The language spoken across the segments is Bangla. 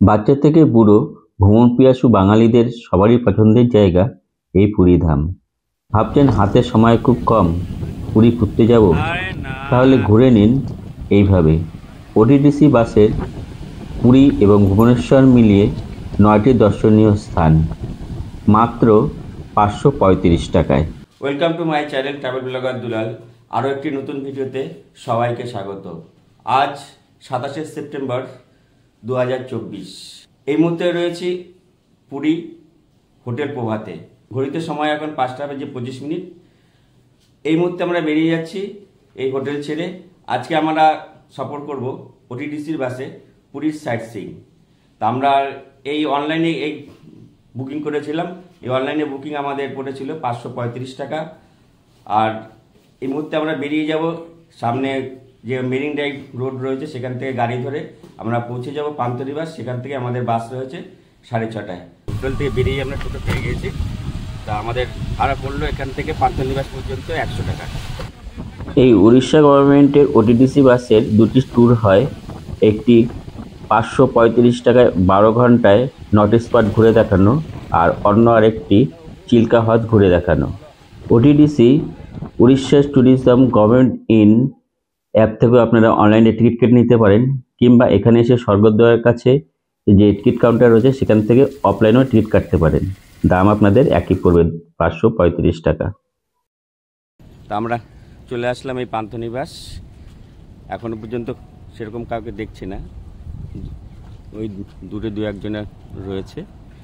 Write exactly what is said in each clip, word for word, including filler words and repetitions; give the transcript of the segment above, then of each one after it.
বাচ্চা থেকে বুড়ো ভ্রমণ পিপাসু বাঙালিদের সবারই পছন্দের জায়গা এই পুরী ধাম। ভাবছেন হাতে সময় খুব কম, পুরী ঘুরতে যাব? তাহলে ঘুরে নিন এইভাবে। ওটিটিসি বাসের পুরী এবং ভুবনেশ্বর মিলিয়ে নয়টি দর্শনীয় স্থান, মাত্র পাঁচশো পঁয়ত্রিশ টাকায়। Welcome to my channel travel blogger Dulal. আরও একটি নতুন ভিডিওতে সবাইকে স্বাগত। আজ সাতাশে সেপ্টেম্বর দু হাজার চব্বিশ। এই মুহূর্তে রয়েছি পুরী হোটেল প্রভাতে। ঘড়িতে সময় এখন পাঁচটা বেজে পঁচিশ মিনিট। এই মুহূর্তে আমরা বেরিয়ে যাচ্ছি এই হোটেল ছেড়ে। আজকে আমরা সফর করব ওটিটিসির বাসে পুরীর সাইট সিইং। তা আমরা এই অনলাইনে এই বুকিং করেছিলাম। এই অনলাইনে বুকিং আমাদের পড়েছিল পাঁচশো পঁয়ত্রিশ টাকা। আর এই মুহূর্তে আমরা বেরিয়ে যাব সামনে যে মেরিন ড্রাইভ রোড রয়েছে সেখান থেকে গাড়ি ধরে আমরা পৌঁছে যাব পান্থনিবাস। সেখান থেকে আমাদের বাস রয়েছে সাড়ে ছটায়। হোটেল থেকে বেরিয়ে আমরা টোটো পেয়ে গেছি। তা আমাদের ভাড়া পড়লো এখান থেকে পান্থনিবাস পর্যন্ত একশো টাকা। এই উড়িষ্যা গভর্নমেন্টের ওটিটিসি বাসের দুটি ট্যুর হয়। একটি পাঁচশো পঁয়ত্রিশ টাকায় বারো ঘন্টায় নর্থ স্পট ঘুরে দেখানো, আর অন্য আরেকটি চিল্কা হ্রদ ঘুরে দেখানো। OTTC Orissa tourism government in app থেকেও আপনারা অনলাইনে টিকিট কেটে নিতে পারেন, কিংবা এখানে এসে স্বর্গদ্বারের কাছে যে টিকিট কাউন্টার রয়েছে সেখান থেকে অফলাইনেও টিকিট কাটতে পারেন। দাম আপনাদের একই পড়বে, পাঁচশো পঁয়ত্রিশ টাকা। তা আমরা চলে আসলাম এই পান্থনিবাস। এখনো পর্যন্ত সেরকম কাউকে দেখছি না, ওই দূরে দু একজনের রয়েছে।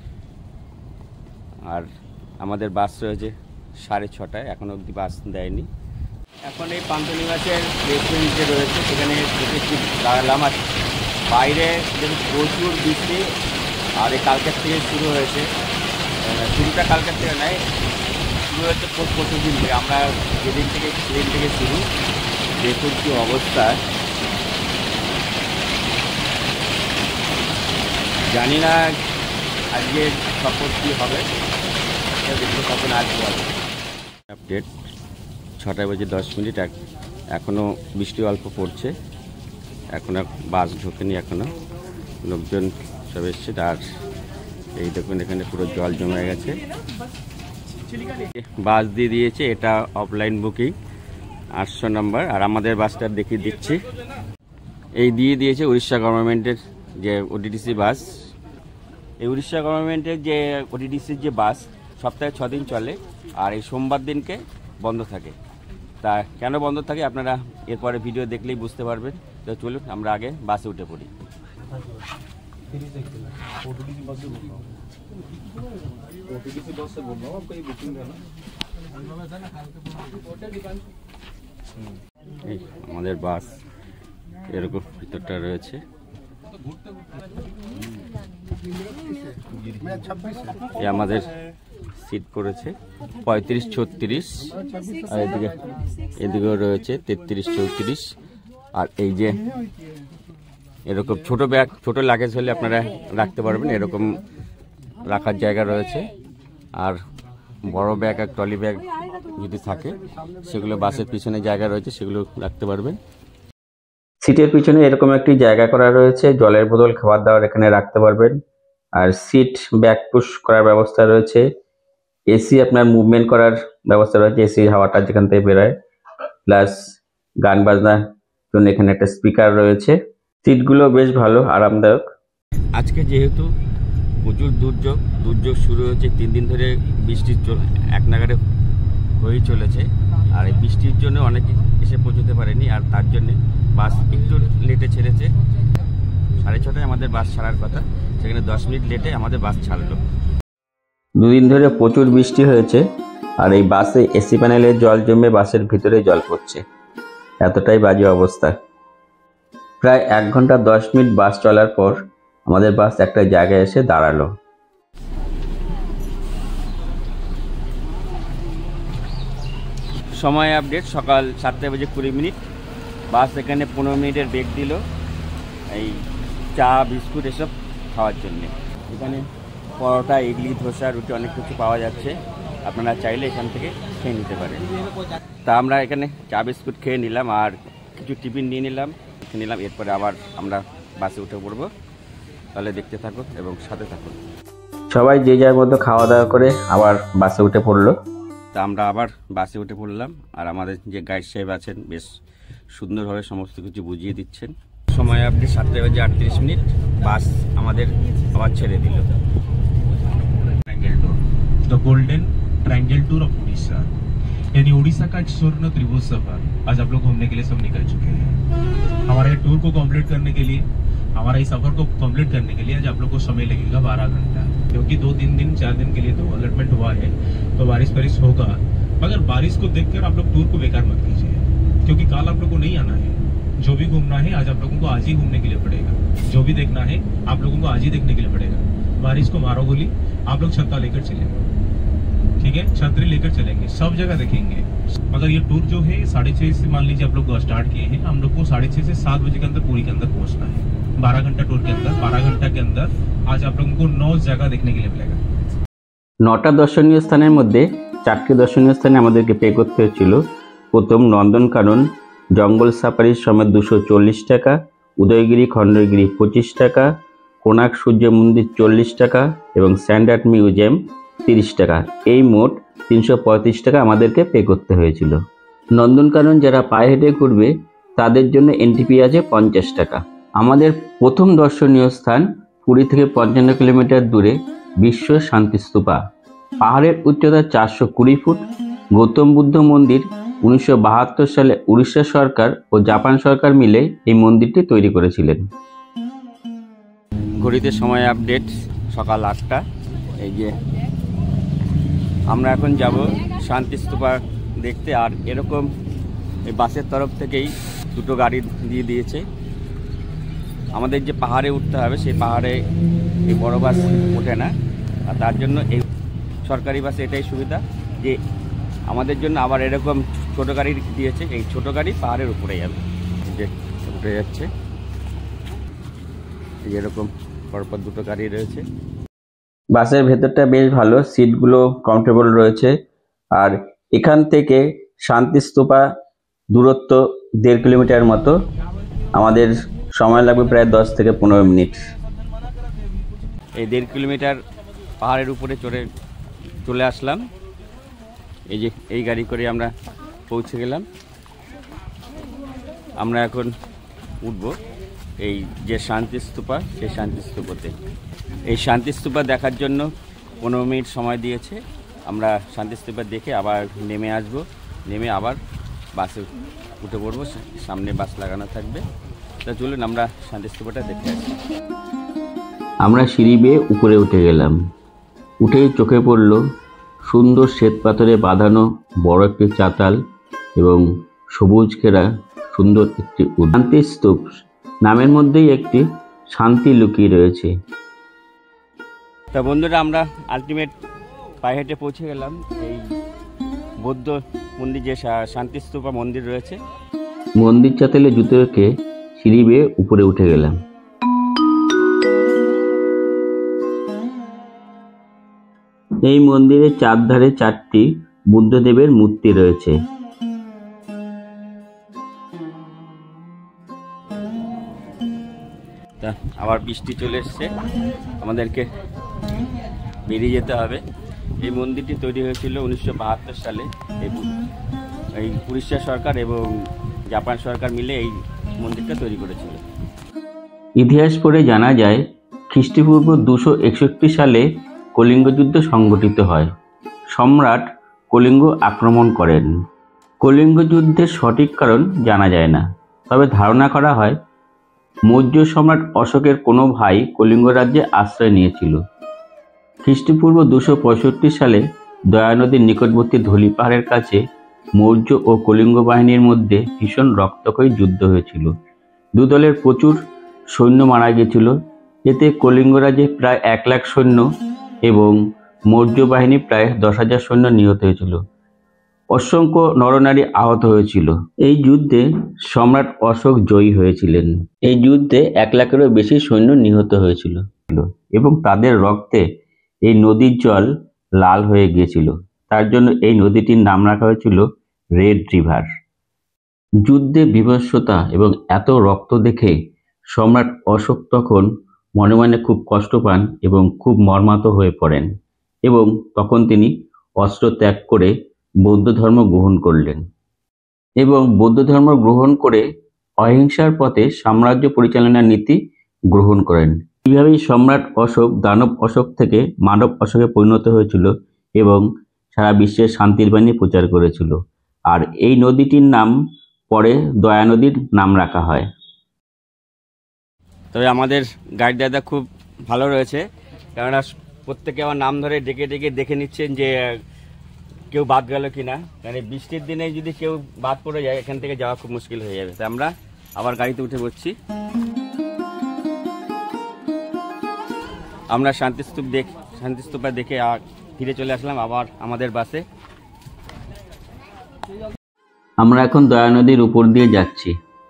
আর আমাদের বাস রয়েছে সাড়ে ছটায়, এখনো অবধি বাস দেয়নি। এখন এই পান্থনিবাসের রেস্টুরেন্ট যে রয়েছে সেখানে একটু দাঁড়ালাম। আর বাইরে দেখুন প্রচুর বৃষ্টি। আর এই কালকের থেকে শুরু হয়েছে, শুরুটা কালকের থেকে নয়, শুরু হয়েছে প্রচুর দিন থেকে। আমরা যেদিন থেকে সেদিন থেকে শুরু। দেখুন কি অবস্থা, জানি না আজকে সফর কী হবে, দেখুন কখন আসবে। আপডেট ছটায় বাজে দশ মিনিট, এখনও বৃষ্টি অল্প পড়ছে, এখনও বাস ঢোকেনি, এখনও লোকজন সব এসছে। আর এই দেখুন এখানে পুরো জল জমে গেছে। বাস দিয়ে দিয়েছে, এটা অফলাইন বুকিং আটশো নম্বর। আর আমাদের বাসটা দেখিয়ে দিচ্ছি, এই দিয়ে দিয়েছে উড়িষ্যা গভর্নমেন্টের যে ওটিটিসি বাস। এই উড়িষ্যা গভর্নমেন্টের যে ওটিটিসির যে বাস সপ্তাহে ছ দিন চলে, আর এই সোমবার দিনকে বন্ধ থাকে। তা কেন বন্ধ থাকে আপনারা এরপরে ভিডিও দেখলেই বুঝতে পারবেন। তো চলুন আমরা আগে বাসে উঠে পড়ি। আমাদের বাস এরকম ভিতরটা রয়েছে। এই আমাদের সিট পড়েছে পঁয়ত্রিশ ছত্রিশ, আর এদিকে এদিকেও রয়েছে তেত্রিশ চৌত্রিশ। আর এই যে এরকম ছোট ব্যাগ, ছোট লাগেজ হলে আপনারা রাখতে পারবেন, এরকম রাখার জায়গা রয়েছে। আর বড় ব্যাগ আর ট্রলি ব্যাগ যদি থাকে সেগুলো বাসের পিছনে জায়গা রয়েছে, সেগুলো রাখতে পারবেন। সিটের পিছনে এরকম একটি জায়গা করা রয়েছে, জলের বোতল খাবার দাবার এখানে রাখতে পারবেন। আর সিট ব্যাক পুশ করার ব্যবস্থা রয়েছে। এসি আপনার মুভমেন্ট করার ব্যবস্থা রয়েছে, এসির হাওয়াটা যেখান থেকে বেরোয়। প্লাস গান বাজনার জন্য এখানে একটা স্পিকার রয়েছে। সিটগুলো বেশ ভালো, আরামদায়ক। আজকে যেহেতু প্রচুর দুর্যোগ দুর্যোগ শুরু হয়েছে, তিন দিন ধরে বৃষ্টির এক নাগারে হয়েই চলেছে। আর এই বৃষ্টির জন্য অনেকে এসে পৌঁছতে পারেনি, আর তার জন্যে বাস একটু লেটে ছেড়েছে। সাড়ে ছটায় আমাদের বাস ছাড়ার কথা, সেখানে দশ মিনিট লেটে আমাদের বাস ছাড়লো। দুদিন ধরে প্রচুর বৃষ্টি হয়েছে, আর এই বাসে এসি প্যানেলে জল জমে বাসের ভিতরে জল পড়ছে, এতটাই বাজে অবস্থা। প্রায় এক ঘন্টা দশ মিনিট বাস চলার পর আমাদের বাস একটা জায়গায় এসে দাঁড়ালো। সময় আপডেট সকাল সাতটা বেজে কুড়ি মিনিট। বাস এখানে পনেরো মিনিটের ব্রেক দিল এই চা বিস্কুট এসব খাওয়ার জন্যে। এখানে পরোটা, ইডলি, ধোসা, রুটি অনেক কিছু পাওয়া যাচ্ছে, আপনারা চাইলে এখান থেকে খেয়ে নিতে পারেন। তা আমরা এখানে চা বিস্কুট খেয়ে নিলাম, আর কিছু টিফিন নিয়ে নিলাম নিলাম এরপরে আবার আমরা বাসে উঠে পড়বো। তাহলে দেখতে থাকুন এবং সাথে থাকুন। সবাই যে যার মতো খাওয়া দাওয়া করে আবার বাসে উঠে পড়লো। তা আমরা আবার বাসে উঠে পড়লাম, আর আমাদের যে গাইড সাহেব আছেন বেশ সুন্দরভাবে সমস্ত কিছু বুঝিয়ে দিচ্ছেন। সময় আপনি সাতটা বাজে আটত্রিশ মিনিট বাস আমাদের আবার ছেড়ে দিল। The Golden Triangle Tour of Odisha, यानी उड़ीसा का स्वर्ण त्रिभुज सफर आज आप लोग घूमने के लिए सब निकल चुके हैं। हमारे टूर को कंप्लीट करने के लिए, हमारा इस सफर को कंप्लीट करने के लिए आज आप लोग को समय लगेगा बारह घंटा, क्योंकि दो तीन दिन चार दिन के लिए तो अलॉटमेंट हुआ है, तो बारिश बारिश होगा। मगर बारिश को देखकर आप लोग टूर को बेकार मत कीजिए, क्योंकि कल आप लोग को नहीं आना है। जो भी घूमना है आज आप लोगों को आज ही घूमने के लिए पड़ेगा, जो भी देखना है आप लोगों को आज ही देखने के लिए पड़ेगा। बारिश को मारो गोली, आप लोग छत्ता लेकर चलेंगे, ठीक है, छतरी लेकर चलेंगे, सब जगह देखेंगे। मगर ये टूर जो है साढ़े छः से मान लीजिए आप लोग स्टार्ट किए हैं, हम लोग को साढ़े छः से सात बजे के अंदर पूरी के अंदर पहुंचना है। बारह घंटा टूर के अंदर, बारह घंटा के अंदर आज आप लोगों को नौ जगह देखने के लिए मिलेगा। নটা দর্শনীয় স্থানের মধ্যে চারটি দর্শনীয় স্থানে আমাদেরকে পে করতে হচ্ছিল। প্রথম নন্দনকানন জঙ্গল সাফারির সময় দুশো চল্লিশ টাকা, উদয়গিরি খণ্ডগিরি পঁচিশ টাকা, কোনার্ক সূর্য মন্দির চল্লিশ টাকা এবং স্যান্ড আর্ট মিউজিয়াম তিরিশ টাকা। এই মোট তিনশো পঁয়ত্রিশ টাকা আমাদেরকে পে করতে হয়েছিল। নন্দনকানন যারা পায়ে হেঁটে ঘুরবে তাদের জন্য এন্ট্রি আছে পঞ্চাশ টাকা। আমাদের প্রথম দর্শনীয় স্থান পুরী থেকে পঞ্চান্ন কিলোমিটার দূরে বিশ্ব শান্তিস্তূপা। পাহাড়ের উচ্চতা চারশো কুড়ি ফুট। গৌতম বুদ্ধ মন্দির উনিশশো বাহাত্তর সালে উড়িষ্যা সরকার ও জাপান সরকার মিলে এই মন্দিরটি তৈরি করেছিলেন। ঘড়িতে সময় আপডেট সকাল আটটা। এই যে আমরা এখন যাব শান্তিস্তূপা দেখতে, আর এরকম এই বাসের তরফ থেকেই দুটো গাড়ি দিয়ে দিয়েছে। আমাদের যে পাহাড়ে উঠতে হবে সেই পাহাড়ে এই বড় বাস ওঠে না, আর তার জন্য এই সরকারি বাসে এটাই সুবিধা যে আমাদের জন্য আবার এরকম ছোটো গাড়ি দিয়েছে। এই ছোটো গাড়ি পাহাড়ের উপরে যাবে, যে উঠে যাচ্ছে এরকম পরপর দুটো গাড়ি রয়েছে। বাসের ভেতরটা বেশ ভালো, সিটগুলো কমফোর্টেবল রয়েছে। আর এখান থেকে শান্তিস্তূপা দূরত্ব দেড় কিলোমিটার মতো, আমাদের সময় লাগবে প্রায় দশ থেকে পনেরো মিনিট। এই দেড় কিলোমিটার পাহাড়ের উপরে চড়ে চলে আসলাম। এই যে এই গাড়ি করে আমরা পৌঁছে গেলাম। আমরা এখন উঠব এই যে শান্তিস্তূপা, সেই শান্তিস্তূপাতে। এই শান্তিস্তূপা দেখার জন্য পনেরো মিনিট সময় দিয়েছে। আমরা শান্তিস্তূপা দেখে আবার নেমে আসব, নেমে আবার বাসে উঠে পড়বো, সামনে বাস লাগানো থাকবে। তা চলুন আমরা শান্তিস্তূপাটা দেখে আসি। আমরা সিঁড়ি বেয়ে উপরে উঠে গেলাম। উঠেই চোখে পড়ল সুন্দর শ্বেত পাথরে বাঁধানো বড় একটি চাতাল এবং সবুজ ঘেরা সুন্দর একটি শান্তি স্তূপ। নামের মধ্যেই একটি শান্তি লুকিয়ে রয়েছে। তা বন্ধুরা, আমরা আলটিমেট পায়ে হেঁটে পৌঁছে গেলাম এই বৌদ্ধ মন্দির, যে শান্তিস্তূপা মন্দির রয়েছে। মন্দির চাতালে জুতো রেখে সিঁড়ি বেয়ে উপরে উঠে গেলাম। এই মন্দিরের চারধারে চারটি বুদ্ধদেবের মূর্তি রয়েছে। তা আবার বৃষ্টি চলে এসছে, আমাদেরকে বেরিয়ে যেতে হবে। এই মন্দিরটি তৈরি হয়েছিল উনিশশো বাহাত্তর সালে। এই উড়িষ্যা সরকার এবং জাপান সরকার মিলে এই মন্দিরটা তৈরি করেছিল। ইতিহাস পড়ে জানা যায় খ্রিস্টপূর্ব দুশো একষট্টি সালে কলিঙ্গ যুদ্ধ সংঘটিত হয়। সম্রাট কলিঙ্গ আক্রমণ করেন। কলিঙ্গ যুদ্ধের সঠিক কারণ জানা যায় না, তবে ধারণা করা হয় মৌর্য সম্রাট অশোকের কোনো ভাই কলিঙ্গ রাজ্যে আশ্রয় নিয়েছিল। খ্রিস্টপূর্ব দুশো পঁয়ষট্টি সালে দয়া নদীর নিকটবর্তী ধলি পাহাড়ের কাছে মৌর্য ও কলিঙ্গ বাহিনীর মধ্যে ভীষণ রক্তক্ষয়ী যুদ্ধ হয়েছিল। দু দলের প্রচুর সৈন্য মারা গিয়েছিল। এতে কলিঙ্গ রাজ্যে প্রায় এক লাখ সৈন্য এবং মৌর্য বাহিনী প্রায় দশ হাজার সৈন্য নিহত হয়েছিল। অসংখ্য নরনারী আহত হয়েছিল। এই যুদ্ধে সম্রাট অশোক জয়ী হয়েছিলেন। এই যুদ্ধে এক লাখেরও বেশি সৈন্য নিহত হয়েছিল এবং তাদের রক্তে এই নদীর জল লাল হয়ে গিয়েছিল। তার জন্য এই নদীটির নাম রাখা হয়েছিল রেড রিভার। যুদ্ধে বিভৎসতা এবং এত রক্ত দেখে সম্রাট অশোক তখন মনে মনে খুব কষ্ট পান এবং খুব মর্মাহত হয়ে পড়েন এবং তখন তিনি অস্ত্র ত্যাগ করে বৌদ্ধ ধর্ম গ্রহণ করলেন এবং বৌদ্ধ ধর্ম গ্রহণ করে অহিংসার পথে সাম্রাজ্য পরিচালনার নীতি গ্রহণ করেন। এইভাবেই সম্রাট অশোক দানব অশোক থেকে মানব অশোকে পরিণত হয়েছিল এবং সারা বিশ্বে শান্তির বাণী প্রচার করেছিল। আর এই নদীটির নাম পরে দয়া নদীর নাম রাখা হয়। তবে আমাদের গাইড দাদা খুব ভালো রয়েছে, কেননা প্রত্যেকে আমার নাম ধরে ডেকে ডেকে দেখে নিচ্ছেন যে কেউ বাদ গেল কিনা, কারণ বৃষ্টির দিনে যদি কেউ বাদ পড়ে যায় এখান থেকে যাওয়া খুব মুশকিল হয়ে যাবে। তাই আমরা আবার গাড়িতে উঠে পড়ছি। আমরা শান্তিস্তূপ দেখ শান্তিস্তূপা দেখে ফিরে চলে আসলাম আবার আমাদের বাসে। আমরা এখন দয়া নদীর উপর দিয়ে যাচ্ছি।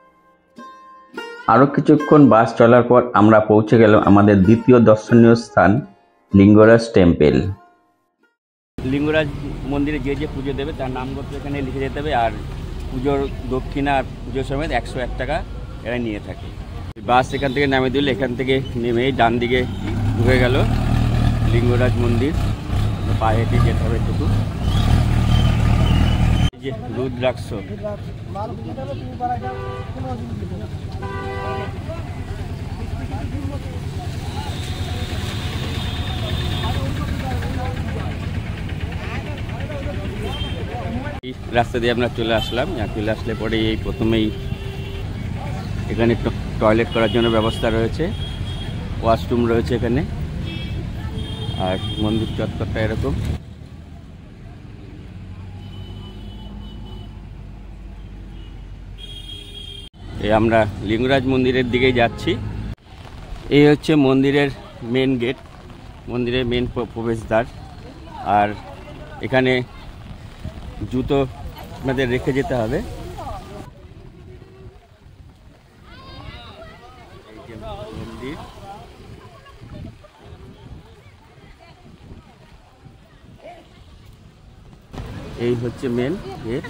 আরো কিছুক্ষণ বাস চলার পর আমরা পৌঁছে গেলাম আমাদের দ্বিতীয় দর্শনীয় স্থান লিঙ্গরাজ টেম্পল। লিঙ্গরাজ মন্দিরে যে যে পুজো দেবে তার নামগত এখানে লিখে যেতে হবে, আর পুজোর দক্ষিণা আর পুজো সমেত একশো এক টাকা এরা নিয়ে থাকে। বাস এখান থেকে নামে দিলে এখান থেকে নেমেই ডান দিকে ঢুকে গেল লিঙ্গরাজ মন্দির। পায়ে হেঁটে যেতে হবে একটু। এই যে রুদ্রাক্ষ, রাস্তা দিয়ে আমরা চলে আসলাম। চলে আসলে পরে এই প্রথমেই এখানে টয়লেট করার জন্য ব্যবস্থা রয়েছে, ওয়াশরুম রয়েছে এখানে। আর মন্দির চত্বরটা এরকম। এই আমরা লিঙ্গরাজ মন্দিরের দিকে যাচ্ছি। এই হচ্ছে মন্দিরের মেন গেট, মন্দিরের মেন প্রবেশদ্বার। আর এখানে জুতো আপনাদের রেখে যেতে হবে। এই যে মন্দির, এই হচ্ছে মেন গেট।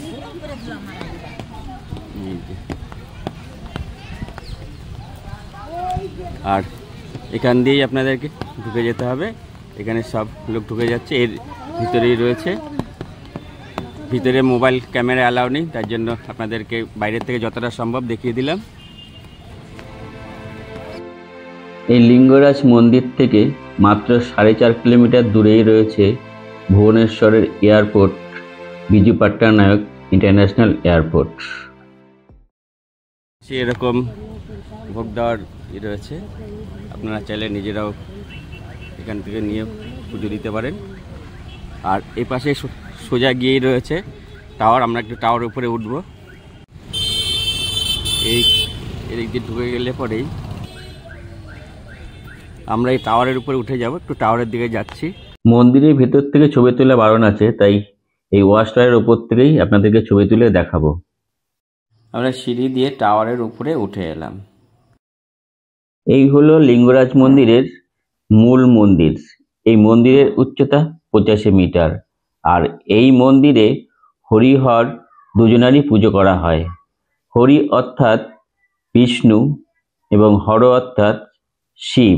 আর এখান দিয়েই আপনাদেরকে ঢুকে যেতে হবে। এখানে সব লোক ঢুকে যাচ্ছে, এর ভিতরেই রয়েছে। ভিতরে মোবাইল ক্যামেরা অ্যালাউ নেই, তার জন্য আপনাদেরকে বাইরে থেকে যতটা সম্ভব দেখিয়ে দিলাম। এই লিঙ্গরাজ মন্দির থেকে মাত্র সাড়ে চার কিলোমিটার দূরেই রয়েছে ভুবনেশ্বরের airport, Biju Patnaik international airport. এরকম ভোগ দেওয়ার ই রয়েছে, আপনারা চাইলে নিজেরাও এখান থেকে নিয়ে পুজো দিতে পারেন। আর এই পাশে সোজা গিয়েই রয়েছে টাওয়ার। আমরা একটু টাওয়ারের উপরে উঠব। এই এদিক দিয়ে ঢুকে গেলে পরেই আমরা এই টাওয়ারের উপরে উঠে যাব। একটু টাওয়ারের দিকে যাচ্ছি। মন্দিরের ভেতর থেকে ছবি তোলা বারণ আছে, তাই এই ওয়াচ টাওয়ারের উপর থেকেই আপনাদেরকে ছবি তুলে দেখাবো। আমরা সিঁড়ি দিয়ে টাওয়ারের উপরে উঠে এলাম। এই হলো লিঙ্গরাজ মন্দিরের মূল মন্দির। এই মন্দিরের উচ্চতা পঁচাশি মিটার। আর এই মন্দিরে হরিহর দুজনারই পুজো করা হয়। হরি অর্থাৎ বিষ্ণু এবং হর অর্থাৎ শিব।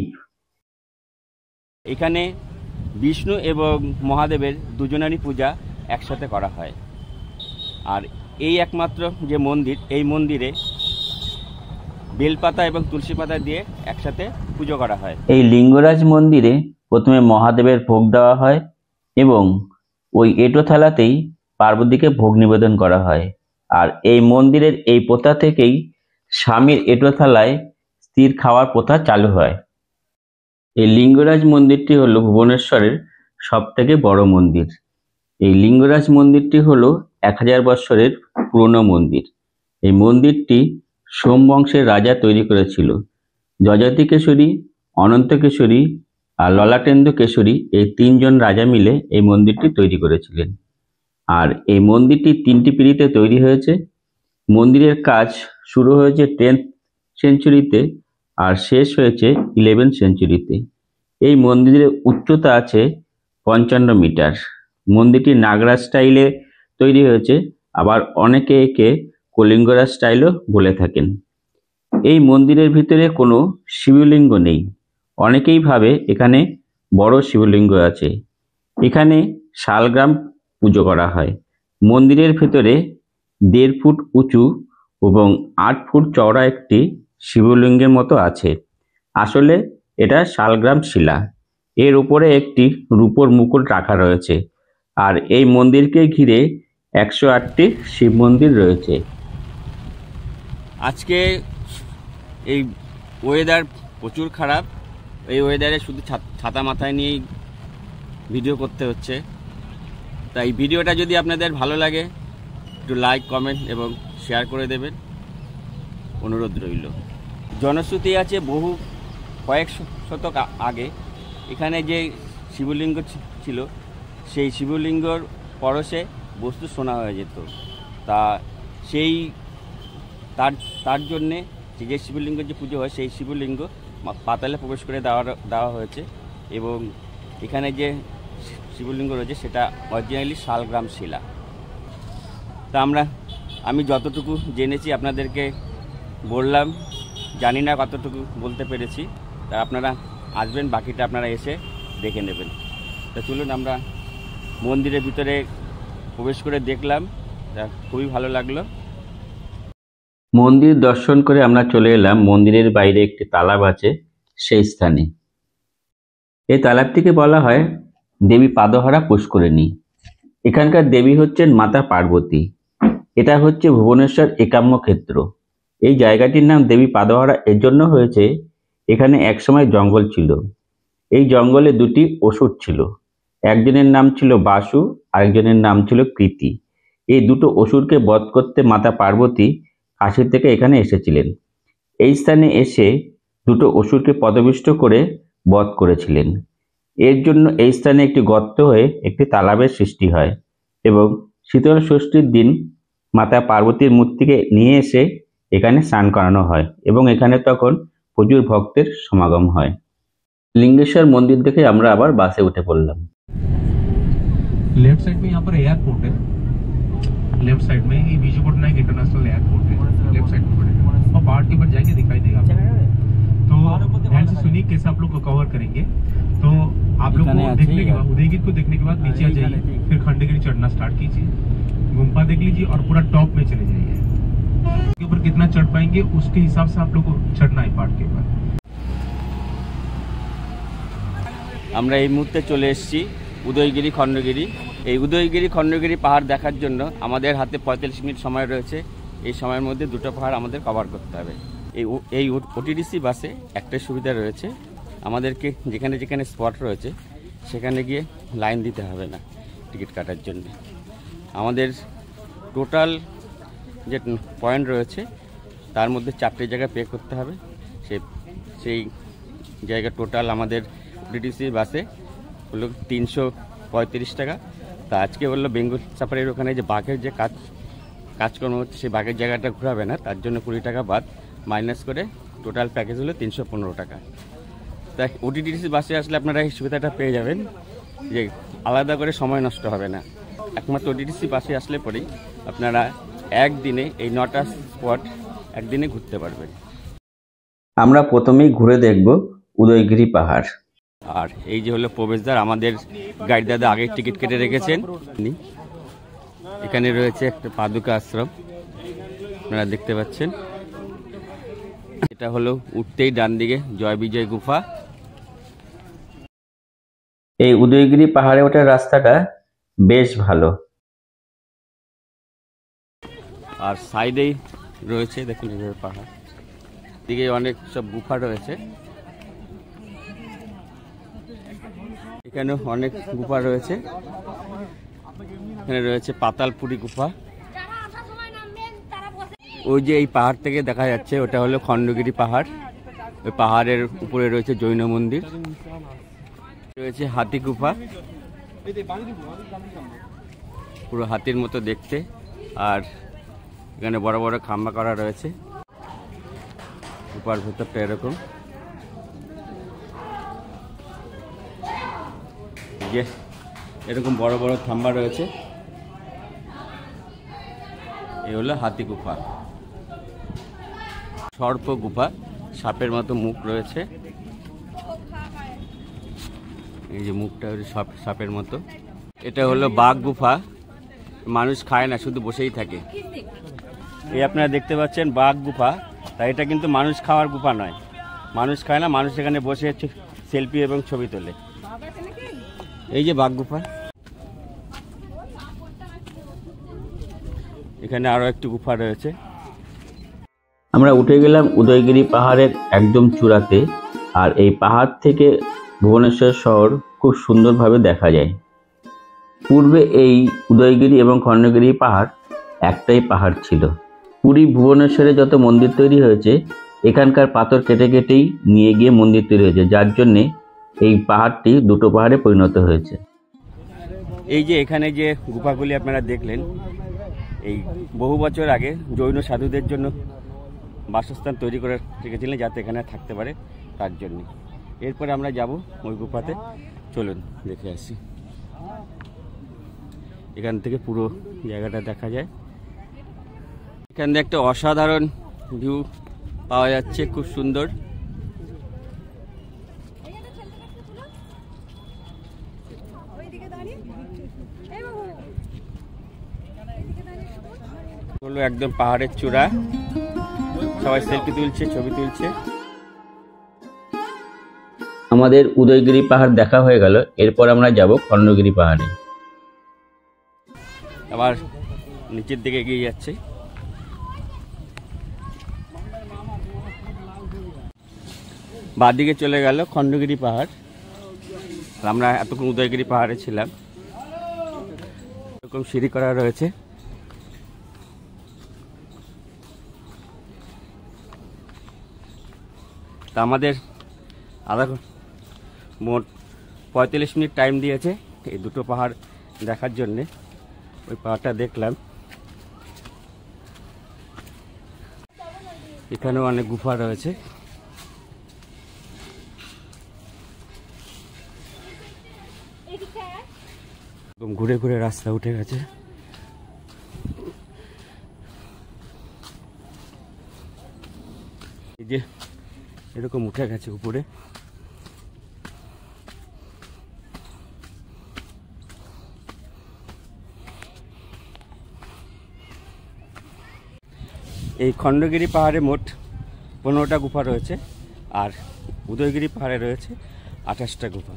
এখানে বিষ্ণু এবং মহাদেবের দুজনেরই পূজা একসাথে করা হয়। আর এই একমাত্র যে মন্দির, এই মন্দিরে বেলপাতা এবং তুলসী পাতা দিয়ে একসাথে পুজো করা হয়। এই লিঙ্গরাজ মন্দিরে প্রথমে মহাদেবের ভোগ দেওয়া হয় এবং ওই এঁটো থালাতেই পার্বতীকে ভোগ নিবেদন করা হয়। আর এই মন্দিরের এই প্রথা থেকেই স্বামীর এঁটো থালায় স্ত্রীর খাওয়ার প্রথা চালু হয়। এই লিঙ্গরাজ মন্দিরটি হলো ভুবনেশ্বরের সব থেকে বড় মন্দির। এই লিঙ্গরাজ মন্দিরটি হলো এক হাজার বৎসরের পুরনো মন্দির। এই মন্দিরটি সোম বংশের রাজা তৈরি করেছিল। যযাতি কেশরী, অনন্ত কেশরী আর ললাটেন্দু কেশরী এই তিনজন রাজা মিলে এই মন্দিরটি তৈরি করেছিলেন। আর এই মন্দিরটি তিনটি পিঁড়িতে তৈরি হয়েছে। মন্দিরের কাজ শুরু হয়েছে টেন্থ সেঞ্চুরিতে আর শেষ হয়েছে ইলেভেন্থ সেঞ্চুরিতে। এই মন্দিরের উচ্চতা আছে পঞ্চান্ন মিটার। মন্দিরটি নাগরাজ স্টাইলে তৈরি হয়েছে, আবার অনেকে একে কলিঙ্গরাজ স্টাইলও বলে থাকেন। এই মন্দিরের ভিতরে কোনো শিবলিঙ্গ নেই, অনেকেই ভাবে এখানে বড় শিবলিঙ্গ আছে। এখানে শালগ্রাম পুজো করা হয়। মন্দিরের ভেতরে দেড় ফুট উঁচু এবং আট ফুট চওড়া একটি শিবলিঙ্গের মতো আছে। আসলে এটা শালগ্রাম শিলা। এর উপরে একটি রূপোর মুকুট রাখা রয়েছে। আর এই মন্দিরকে ঘিরে একশো আটটি শিব মন্দির রয়েছে। আজকে এই ওয়েদার প্রচুর খারাপ। এই ওয়েদারে শুধু ছাতা মাথায় নিয়েই ভিডিও করতে হচ্ছে। তাই ভিডিওটা যদি আপনাদের ভালো লাগে একটু লাইক, কমেন্ট এবং শেয়ার করে দেবেন, অনুরোধ রইল। জনশ্রুতি আছে বহু কয়েক শতক আগে এখানে যে শিবলিঙ্গ ছিল সেই শিবলিঙ্গর পরশে বস্তু সোনা হয়ে যেত। তা সেই তার তার জন্যে যে শিবলিঙ্গের যে পুজো হয় সেই শিবলিঙ্গ পাতালে প্রবেশ করে দেওয়া দেওয়া হয়েছে এবং এখানে যে শিবলিঙ্গ রয়েছে সেটা অরিজিনালি শালগ্রাম শিলা। তা আমরা আমি যতটুকু জেনেছি আপনাদেরকে বললাম, জানি না কতটুকু বলতে পেরেছি। তা আপনারা আসবেন, বাকিটা আপনারা এসে দেখে নেবেন। তা চলুন আমরা মন্দিরের ভিতরে প্রবেশ করে দেখলাম, তা খুবই ভালো লাগলো। মন্দির দর্শন করে আমরা চলে এলাম মন্দিরের বাইরে একটি তালাব আছে সেই স্থানে। এই তালাবটিকে বলা হয় দেবী পাদহারা পুষ্করিণী। এখানকার দেবী হচ্ছেন মাতা পার্বতী। এটা হচ্ছে ভুবনেশ্বর একাম্য ক্ষেত্র। এই জায়গাটির নাম দেবী পাদহারা এর জন্য হয়েছে, এখানে একসময় জঙ্গল ছিল। এই জঙ্গলে দুটি অসুর ছিল। একজনের নাম ছিল বাসু, আরেকজনের নাম ছিল কৃতি। এই দুটো অসুরকে বধ করতে মাতা পার্বতী কাশী থেকে এখানে এসেছিলেন। এই স্থানে এসে দুটো অসুরকে পদপিষ্ট করে বধ করেছিলেন। এর জন্য এই স্থানে একটি গর্ত হয়ে একটি তালাবের সৃষ্টি হয় এবং শীতল ষষ্ঠীর দিন মাতা পার্বতীর মূর্তিকে নিয়ে এসে এখানে স্নান করানো হয় এবং এখানে তখন প্রচুর ভক্তের সমাগম হয়। লিঙ্গেশ্বর মন্দির দেখে আমরা আবার বাসে উঠে পড়লাম। लेफ्ट साइड में यहाँ पर एयरपोर्ट है। लेफ्ट साइड में ये विजय पटनायक इंटरनेशनल एयरपोर्ट है। लेफ्ट साइड में पड़ेगा और पहाड़ के ऊपर जाएंगे दिखाई देगा आपको। तो ध्यान से सुनिए कैसे आप लोग को कवर करेंगे। तो आप लोग को देखने के बाद उदयगिरी को देखने के बाद नीचे आ जाइए, फिर खंडगिरी चढ़ना स्टार्ट कीजिए, गुम्फा देख लीजिए और पूरा टॉप में चले जाइए। के ऊपर कितना चढ़ पाएंगे उसके हिसाब से आप लोग को चढ़ना है पहाड़ के ऊपर। আমরা এই মুহূর্তে চলে এসেছি উদয়গিরি খণ্ডগিরি। এই উদয়গিরি খণ্ডগিরি পাহাড় দেখার জন্য আমাদের হাতে পঁয়তাল্লিশ মিনিট সময় রয়েছে। এই সময়ের মধ্যে দুটো পাহাড় আমাদের কভার করতে হবে। এই এই ওটিডিসি বাসে একটা সুবিধা রয়েছে, আমাদেরকে যেখানে যেখানে স্পট রয়েছে সেখানে গিয়ে লাইন দিতে হবে না টিকিট কাটার জন্য। আমাদের টোটাল যে পয়েন্ট রয়েছে তার মধ্যে চারটে জায়গা পে করতে হবে। সে সেই জায়গা টোটাল আমাদের ওটিডিসি বাসে হলো তিনশো পঁয়ত্রিশ টাকা। তা আজকে বললো বেঙ্গল সাফারির ওখানে যে বাঘের যে কাজ কাজকর্ম হচ্ছে সেই বাঘের জায়গাটা ঘোরাবে না, তার জন্য কুড়ি টাকা বাদ মাইনাস করে টোটাল প্যাকেজ হলো তিনশো পনেরো টাকা। তাই ওটিডিসি বাসে আসলে আপনারা এই সুবিধাটা পেয়ে যাবেন যে আলাদা করে সময় নষ্ট হবে না। একমাত্র ওটিডিসি বাসে আসলে পরেই আপনারা একদিনে এই নটা স্পট একদিনে ঘুরতে পারবেন। আমরা প্রথমেই ঘুরে দেখব উদয়গিরি পাহাড়। আর এই যে হলো প্রবেশদ্বার, আমাদের গাইড দাদা আগে টিকিট কেটে রেখেছেন। এখানে রয়েছে একটা পাদুকা আশ্রম, আপনারা দেখতে পাচ্ছেন। এটা হলো উঠতেই ডান দিকে জয় বিজয় গুফা। এই উদয়গিরি পাহাড়ে ওঠার রাস্তাটা বেশ ভালো। আর সাইডেই রয়েছে দেখুন এইভাবে পাহাড়, দিকে অনেক সব গুফা রয়েছে। এখানে অনেক গুফা রয়েছে। এখানে রয়েছে পাতালপুরি গুফা। ওই যে এই পাহাড় থেকে দেখা যাচ্ছে ওটা হলো খণ্ডগিরি পাহাড়। ওই পাহাড়ের উপরে রয়েছে জৈন মন্দির, রয়েছে হাতি গুফা, পুরো হাতির মতো দেখতে। আর এখানে বড় বড় খাম্বা করা রয়েছে। গুফার ভেতরটা এরকম, যে এরকম বড় বড় থাম্বা রয়েছে। এই হলো হাতি গুফা। সর্প গুফা, সাপের মতো মুখ রয়েছে। এই যে মুখটা সাপ সাপের মতো। এটা হলো বাঘ গুফা, মানুষ খায় না, শুধু বসেই থাকে। এই আপনারা দেখতে পাচ্ছেন বাঘ গুফা, তাই এটা কিন্তু মানুষ খাওয়ার গুফা নয়, মানুষ খায় না, মানুষ এখানে বসে সেলফি এবং ছবি তোলে। এই যে বাঘ গুফা, এখানে আরো একটি গুফা রয়েছে। আমরা উঠে গেলাম উদয়গিরি পাহাড়ের একদম চূড়াতে, আর এই পাহাড় থেকে ভুবনেশ্বর শহর খুব সুন্দরভাবে দেখা যায়। পূর্বে এই উদয়গিরি এবং খণ্ডগিরি পাহাড় একটাই পাহাড় ছিল। পুরী ভুবনেশ্বরে যত মন্দির তৈরি হয়েছে এখানকার পাথর কেটে কেটেই নিয়ে গিয়ে মন্দির তৈরি হয়েছে, যার জন্যে এই পাহাড়টি দুটো পাহাড়ে পরিণত হয়েছে। এই যে এখানে যে গুফাগুলি আপনারা দেখলেন, এই বহু বছর আগে জৈন সাধুদের জন্য বাসস্থান তৈরি করে রেখেছিলেন, যাতে এখানে থাকতে পারে তার জন্য। এরপরে আমরা যাব ওই গুফাতে, চলুন দেখে আসি। এখান থেকে পুরো জায়গাটা দেখা যায়। এখান থেকে একটা অসাধারণ ভিউ পাওয়া যাচ্ছে, খুব সুন্দর। হলো একদম পাহাড়ের চূড়া, সবাই সেলফি তুলছে, ছবি তুলছে। আমাদের উদয়গিরি পাহাড় দেখা হয়ে গেল, এরপর আমরা যাব খণ্ডগিরি পাহাড়ে। আবার নিচের দিকে এগিয়ে যাচ্ছে। বাঁদিকে চলে গেল খণ্ডগিরি পাহাড়, আমরা এতক্ষণ উদয়গিরি পাহাড়ে ছিলাম। এরকম সিঁড়ি করা রয়েছে। তা আমাদের আধা মোট পঁয়তাল্লিশ মিনিট টাইম দিয়েছে এই দুটো পাহাড় দেখার জন্যে। ওই পাহাড়টা দেখলাম, এখানেও অনেক গুফা রয়েছে। ঘুরে ঘুরে রাস্তা উঠে গেছে। এই যে এরকম উঠে গেছে উপরে। এই খণ্ডগিরি পাহাড়ে মোট পনেরোটা গুফা রয়েছে, আর উদয়গিরি পাহাড়ে রয়েছে আঠাশটা গুফা।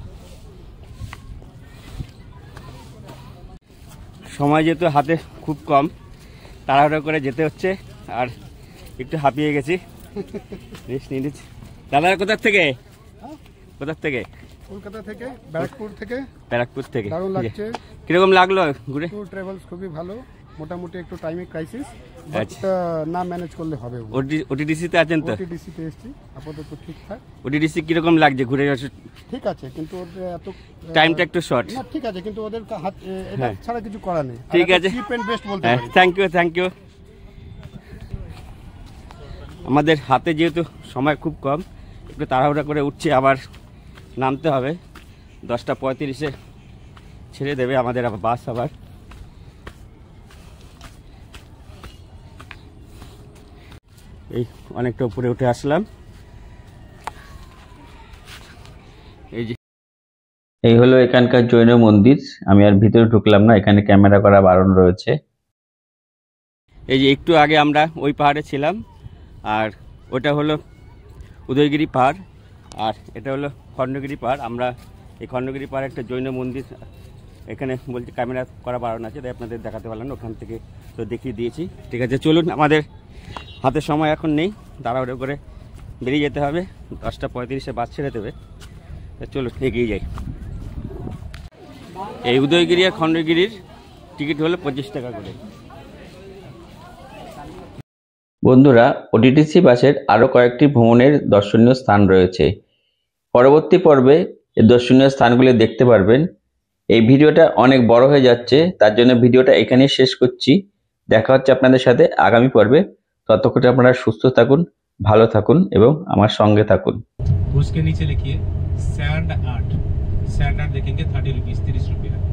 সময় যেহেতু হাতে খুব কম, তাড়াহুড়ো করে যেতে হচ্ছে, আর একটু হাঁপিয়ে গেছি, রেস্ট নিয়ে নিচ্ছি। দাদা কোথার থেকে? কোথার থেকে? কলকাতা থেকে, ব্যারাকপুর থেকে। ব্যারাকপুর থেকে। দারুণ লাগছে। কিরকম লাগলো ঘুরে? ট্যুর ট্রাভেলস খুবই ভালো, মোটামুটি একটু টাইমে ক্রাইসিস, বাট আচ্ছা। না ম্যানেজ করলে হবে। ওটিডিসি তে আছেন তো? ওটিডিসি তে এসেছি, আপাতত ঠিকঠাক। ওটিডিসি কিরকম লাগছে ঘুরে? ঠিক আছে, কিন্তু ওদের এত টাইমটা একটু শর্ট। না ঠিক আছে, কিন্তু ওদের হাত এটা ছাড়া কিছু করা নেই। ঠিক আছে, চিপ এন্ড বেস্ট বলতে পারি। Thank you, thank you. আমাদের হাতে যেহেতু সময় খুব কম, একটু তাড়াহুড়া করে উঠছি, আবার নামতে হবে। দশটা পঁয়ত্রিশে ছেড়ে দেবে আমাদের আবার বাস। আবার এই অনেকটা উপরে উঠে আসলাম। এই যে এই হলো এখানকার জৈন মন্দির। আমি আর ভিতরে ঢুকলাম না, এখানে ক্যামেরা করা বারণ রয়েছে। এই যে একটু আগে আমরা ওই পাহাড়ে ছিলাম, আর ওটা হলো উদয়গিরি পাহাড়, আর এটা হলো খণ্ডগিরি পাহাড়। আমরা এই খণ্ডগিরি পাহাড়ে একটা জৈন মন্দির, এখানে বলছি ক্যামেরা করা বারণ আছে, তাই আপনাদের দেখাতে পারলাম না, ওখান থেকে তো দেখিয়ে দিয়েছি। ঠিক আছে, চলুন, আমাদের হাতে সময় এখন নেই, তাড়াহুড়ো করে বেরিয়ে যেতে হবে। দশটা পঁয়ত্রিশে বাস ছেড়ে দেবে, চলুন এগিয়ে যাই। এই উদয়গিরি আর খণ্ডগিরির টিকিট হলো পঁচিশ টাকা করে। বন্ধুরা, ওটিটিসি বাসের আরও কয়েকটি ভ্রমণের দর্শনীয় স্থান রয়েছে। পরবর্তী পর্বে এই দর্শনীয় স্থানগুলি দেখতে পারবেন। এই ভিডিওটা অনেক বড় হয়ে যাচ্ছে, তার জন্য ভিডিওটা এখানেই শেষ করছি। দেখা হচ্ছে আপনাদের সাথে আগামী পর্বে। ততক্ষণ আপনারা সুস্থ থাকুন, ভালো থাকুন এবং আমার সঙ্গে থাকুন। उसके नीचे लिखिए सैंड आर्ट। सैंड आर्ट देखेंगे थर्टी रुपीज, तीस रुपया।